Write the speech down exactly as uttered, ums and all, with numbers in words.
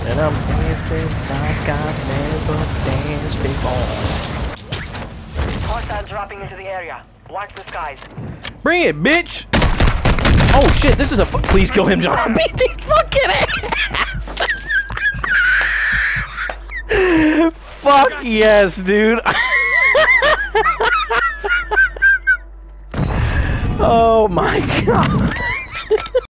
And I'm dancing like I've never danced before. Hostiles dropping into the area. Watch the skies. Bring it, bitch! Oh shit, this is a. Please kill him, John. Beat these fucking ass! Fuck yes, dude. Oh my god.